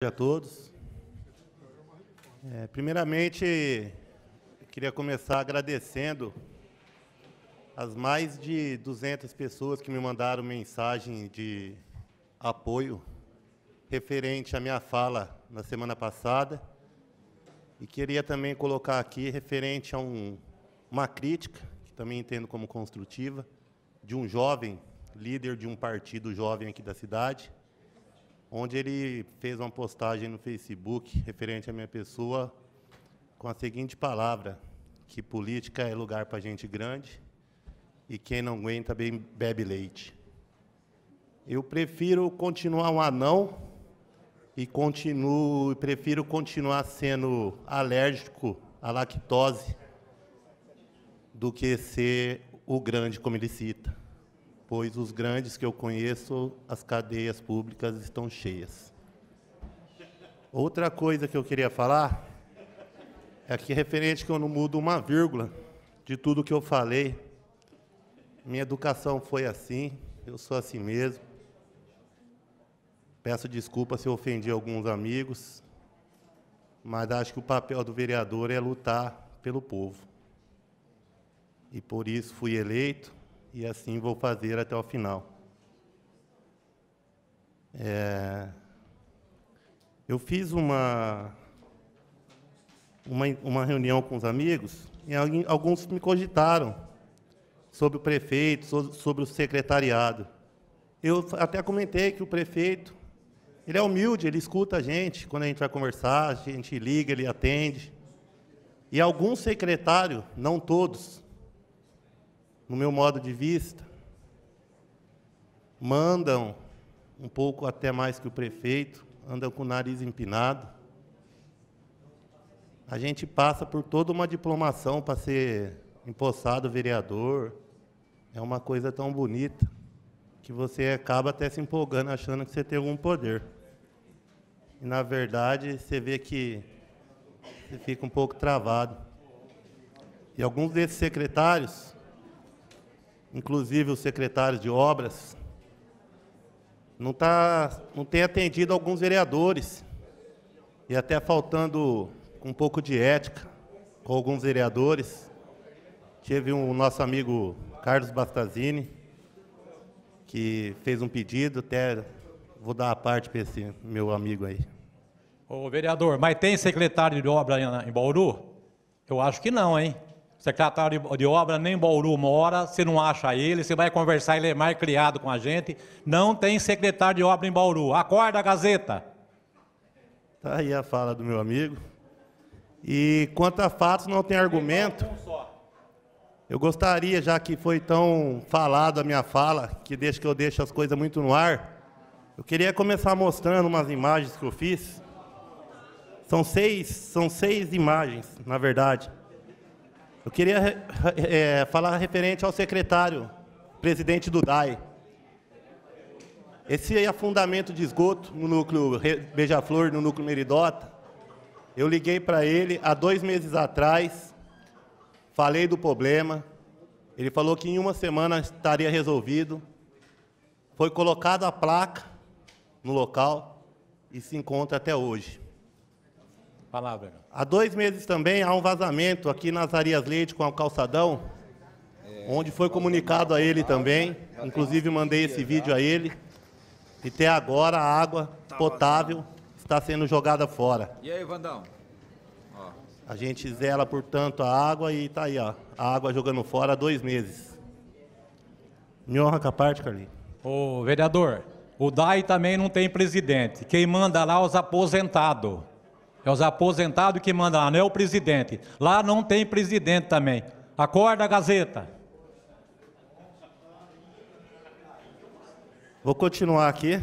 A todos. Primeiramente, eu queria começar agradecendo as mais de 200 pessoas que me mandaram mensagem de apoio referente à minha fala na semana passada. E queria também colocar aqui referente a uma crítica, que também entendo como construtiva, de um jovem, líder de um partido jovem aqui da cidade, onde ele fez uma postagem no Facebook referente à minha pessoa com a seguinte palavra, que política é lugar para gente grande e quem não aguenta bebe leite. Eu prefiro continuar um anão e prefiro continuar sendo alérgico à lactose do que ser o grande, como ele cita. Pois os grandes que eu conheço, as cadeias públicas estão cheias. Outra coisa que eu queria falar é que, referente que eu não mudo uma vírgula de tudo que eu falei, minha educação foi assim, eu sou assim mesmo. Peço desculpa se eu ofendi alguns amigos, mas acho que o papel do vereador é lutar pelo povo. E por isso fui eleito, e assim vou fazer até o final. Eu fiz uma reunião com os amigos, e alguns me cogitaram sobre o prefeito, sobre o secretariado. Eu até comentei que o prefeito, ele é humilde, ele escuta a gente, quando a gente vai conversar, a gente liga, ele atende. E alguns secretários, não todos, no meu modo de vista, mandam um pouco até mais que o prefeito, andam com o nariz empinado. A gente passa por toda uma diplomação para ser empossado vereador. É uma coisa tão bonita que você acaba até se empolgando, achando que você tem algum poder. E, na verdade, você vê que você fica um pouco travado. E alguns desses secretários, inclusive os secretários de obras, não tem atendido alguns vereadores, e até faltando um pouco de ética com alguns vereadores. Teve o nosso amigo Carlos Bastazini, que fez um pedido, até vou dar a parte para esse meu amigo aí. Ô, vereador, mas tem secretário de obra em Bauru? Eu acho que não, hein? Secretário de obra nem em Bauru mora, você não acha ele, você vai conversar, ele é mais criado com a gente. Não tem secretário de obra em Bauru. Acorda, Gazeta! Está aí a fala do meu amigo. E quanto a fatos, não tem argumento. Eu gostaria, já que foi tão falado a minha fala, que eu deixo as coisas muito no ar, eu queria começar mostrando umas imagens que eu fiz. São seis imagens, na verdade. Eu queria falar referente ao secretário, presidente do DAI. Esse afundamento de esgoto no núcleo Beija-Flor, no núcleo Meridota, eu liguei para ele há 2 meses atrás, falei do problema, ele falou que em 1 semana estaria resolvido. Foi colocada a placa no local e se encontra até hoje. Palavra. Há 2 meses também há um vazamento aqui nas Arias Leite com o calçadão, onde foi comunicado a ele também, inclusive mandei esse vídeo a ele, e até agora a água potável está sendo jogada fora. E aí, Vandão? A gente zela, portanto, a água e está aí, ó, a água jogando fora há 2 meses. Me honra com a parte, Carlinhos. Ô, vereador, o DAI também não tem presidente. Quem manda lá é os aposentados. É os aposentados que mandam lá, não é o presidente. Lá não tem presidente também. Acorda, Gazeta. Vou continuar aqui.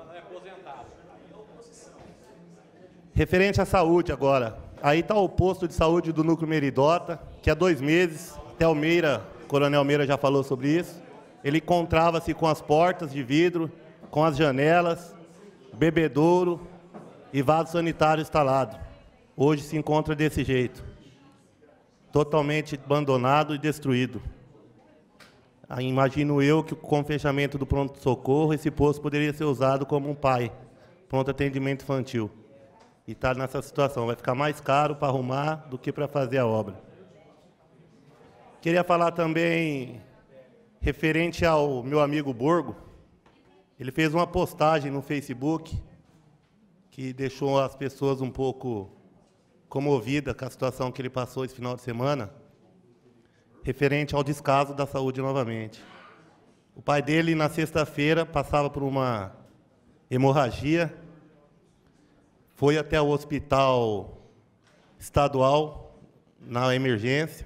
Referente à saúde agora. Aí está o posto de saúde do núcleo Meridota, que há 2 meses, até o Coronel Meira já falou sobre isso. Ele encontrava-se com as portas de vidro, com as janelas, bebedouro e vaso sanitário instalado. Hoje se encontra desse jeito, totalmente abandonado e destruído. Aí imagino eu que com o fechamento do pronto-socorro, esse posto poderia ser usado como um PAI, pronto atendimento infantil. e está nessa situação. Vai ficar mais caro para arrumar do que para fazer a obra. Queria falar também referente ao meu amigo Borgo. Ele fez uma postagem no Facebook que deixou as pessoas um pouco comovidas com a situação que ele passou esse final de semana, referente ao descaso da saúde novamente. O pai dele, na sexta-feira, passava por uma hemorragia, foi até o hospital estadual, na emergência.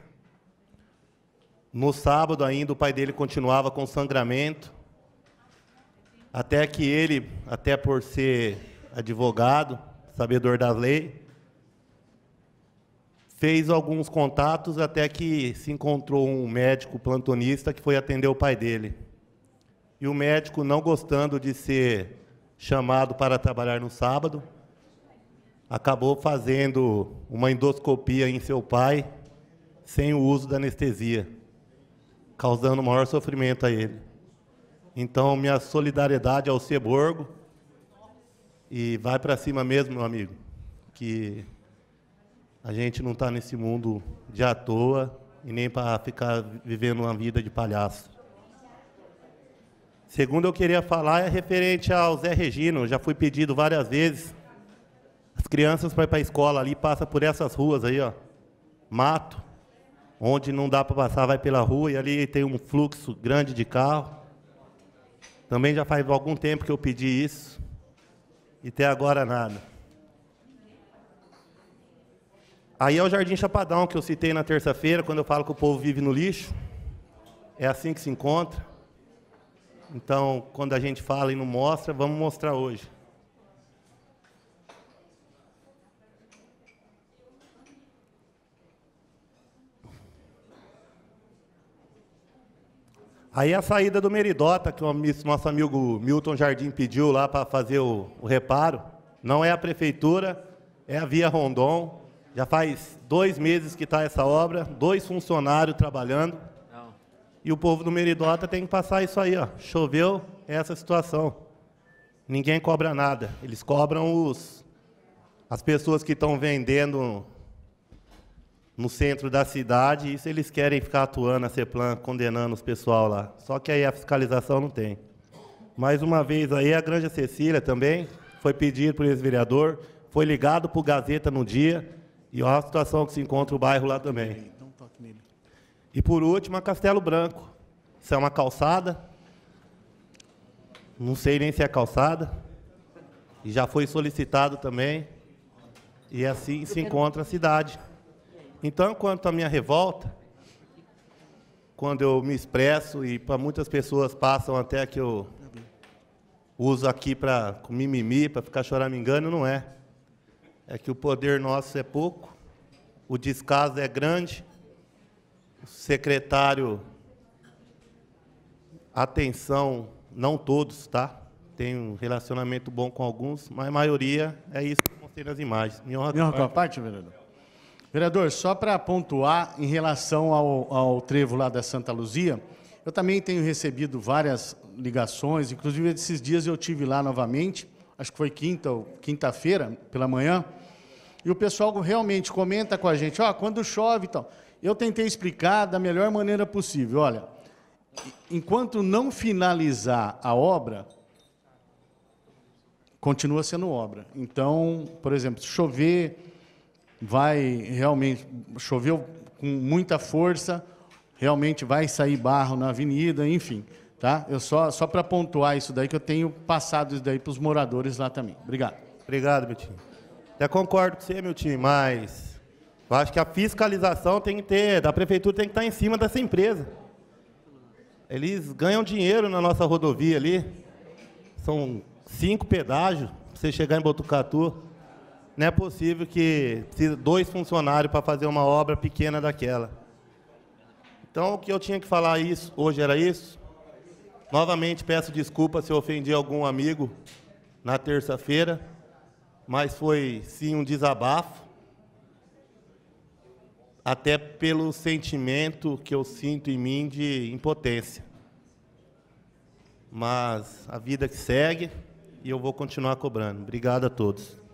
No sábado ainda, o pai dele continuava com sangramento, até que ele, até por ser advogado, sabedor da lei, fez alguns contatos até que se encontrou um médico plantonista que foi atender o pai dele. E o médico, não gostando de ser chamado para trabalhar no sábado, acabou fazendo uma endoscopia em seu pai, sem o uso da anestesia, causando maior sofrimento a ele. Então, minha solidariedade ao Borgo, e vai para cima mesmo, meu amigo, que a gente não está nesse mundo de à toa e nem para ficar vivendo uma vida de palhaço. Segundo eu queria falar é referente ao Zé Regino. Já fui pedido várias vezes. As crianças para ir para a escola ali passam por essas ruas aí, ó, mato, onde não dá para passar, vai pela rua, e ali tem um fluxo grande de carro. Também já faz algum tempo que eu pedi isso, e até agora nada. Aí é o Jardim Chapadão, que eu citei na terça-feira, quando eu falo que o povo vive no lixo. É assim que se encontra. Então, quando a gente fala e não mostra, vamos mostrar hoje. Aí a saída do Meridota, que o nosso amigo Milton Jardim pediu lá para fazer o reparo, não é a prefeitura, é a Via Rondon. Já faz 2 meses que está essa obra, 2 funcionários trabalhando. Não. E o povo do Meridota tem que passar isso aí, ó. Choveu, é essa situação. Ninguém cobra nada. Eles cobram as pessoas que estão vendendo no centro da cidade, isso eles querem ficar atuando, a CEPLAN, condenando os pessoal lá. Só que aí a fiscalização não tem. Mais uma vez aí, a Granja Cecília também foi pedido por ex-vereador, foi ligado para o Gazeta no dia, e olha a situação que se encontra o bairro lá também. E por último, a Castelo Branco. Isso é uma calçada, não sei nem se é calçada, e já foi solicitado também, e assim se encontra a cidade. Então, quanto à minha revolta, quando eu me expresso, e para muitas pessoas passam até que eu uso aqui para mimimi, para ficar choramingando, não é. É que o poder nosso é pouco, o descaso é grande, o secretário, atenção, não todos, tá? Tem um relacionamento bom com alguns, mas a maioria é isso que eu mostrei nas imagens. Me honra com a parte, vereador. Vereador, só para pontuar em relação ao trevo lá da Santa Luzia, eu também tenho recebido várias ligações, inclusive esses dias eu tive lá novamente, acho que foi quinta-feira, pela manhã, e o pessoal realmente comenta com a gente, ó, quando chove e tal. Eu tentei explicar da melhor maneira possível, olha, enquanto não finalizar a obra, continua sendo obra. Então, por exemplo, se chover, choveu com muita força, realmente vai sair barro na avenida, enfim, tá? Eu só para pontuar isso daí, que eu tenho passado isso daí para os moradores lá também. Obrigado. Obrigado, meu time. Até concordo com você, meu time, mas eu acho que a fiscalização tem que ter, da prefeitura tem que estar em cima dessa empresa. Eles ganham dinheiro na nossa rodovia ali, são 5 pedágios para você chegar em Botucatu. Não é possível que precise 2 funcionários para fazer uma obra pequena daquela. Então, o que eu tinha que falar hoje era isso. Novamente, peço desculpa se eu ofendi algum amigo na terça-feira, mas foi, sim, um desabafo, até pelo sentimento que eu sinto em mim de impotência. Mas a vida que segue, e eu vou continuar cobrando. Obrigado a todos.